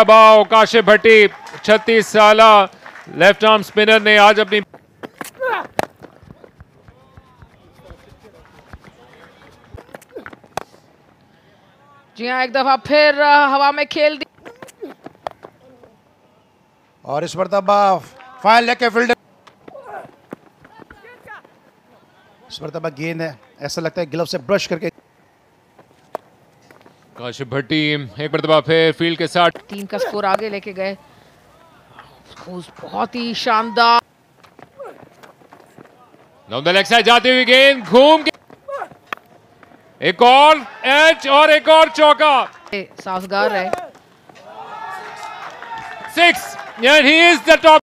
दबाव काशिफ भट्टी 36 साला left arm spinner ने आज अपनी जी हाँ, एक दफा फिर हवा में खेल दी और इस मरतबा फाइल लेके फील्डर, इस मरतबा गेंद है, ऐसा लगता है ग्लव से ब्रश करके। काशिफ भट्टी एक मरतबा फिर फील्ड के साथ टीम का स्कोर आगे लेके गए। बहुत ही शानदार डाउन द लेग साइड जाती हुई गेंद घूम के एक और एच और एक और चौका। साजगार है। 6 and he is the top